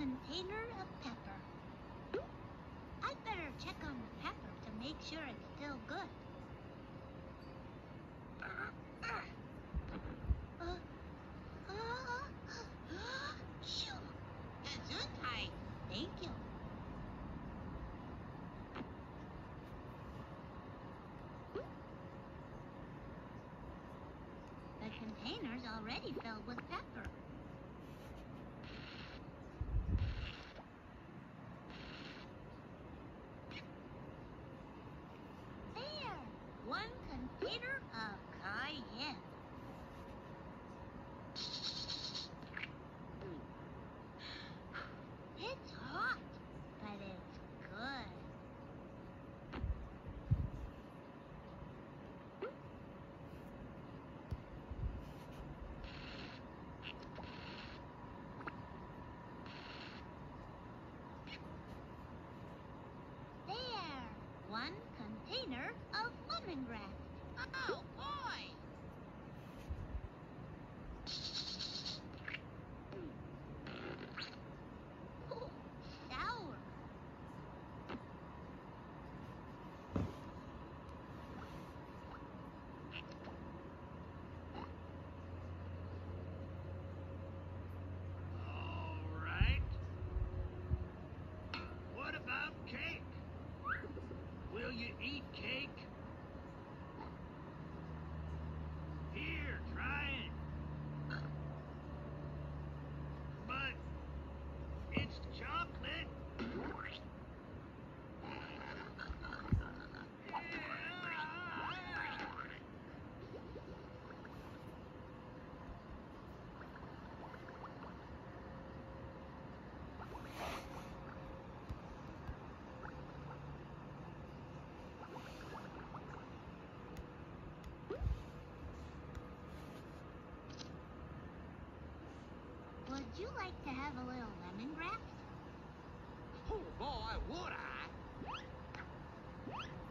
container of pepper. I'd better check on the pepper to make sure it's still good. Shoo! Gesundheit. Thank you. The container's already filled with pepper. There! 1 container of cayenne. It's hot, but it's good. There! 1 container of lemongrass. Oh, boy! Ooh, sour. All right. What about cake? Will you eat cake? Here, try it. But it's chocolate. Would you like to have a little lemongrass? Oh boy, would I?